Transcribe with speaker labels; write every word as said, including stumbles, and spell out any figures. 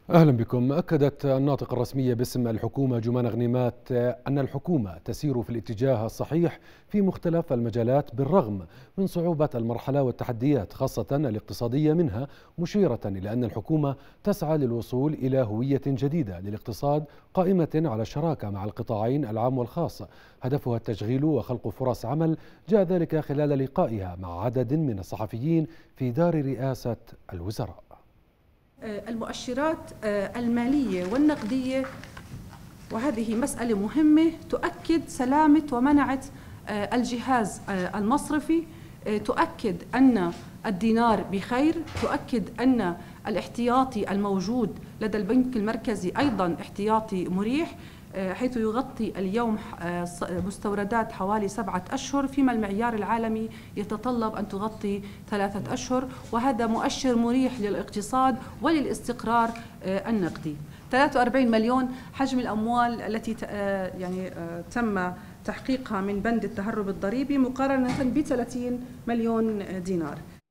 Speaker 1: أهلا بكم. أكدت الناطقة الرسمية باسم الحكومة جمان غنيمات أن الحكومة تسير في الاتجاه الصحيح في مختلف المجالات بالرغم من صعوبة المرحلة والتحديات خاصة الاقتصادية منها، مشيرة إلى أن الحكومة تسعى للوصول إلى هوية جديدة للاقتصاد قائمة على الشراكة مع القطاعين العام والخاص، هدفها التشغيل وخلق فرص عمل. جاء ذلك خلال لقائها مع عدد من الصحفيين في دار رئاسة الوزراء.
Speaker 2: المؤشرات المالية والنقدية، وهذه مسألة مهمة تؤكد سلامة ومنعة الجهاز المصرفي، تؤكد أن الدينار بخير، تؤكد أن الاحتياطي الموجود لدى البنك المركزي أيضا احتياطي مريح، حيث يغطي اليوم مستوردات حوالي سبعة أشهر، فيما المعيار العالمي يتطلب أن تغطي ثلاثة أشهر، وهذا مؤشر مريح للاقتصاد وللاستقرار النقدي. ثلاثة وأربعين مليون حجم الأموال التي يعني تم تحقيقها من بند التهرب الضريبي مقارنة ب ثلاثين مليون دينار.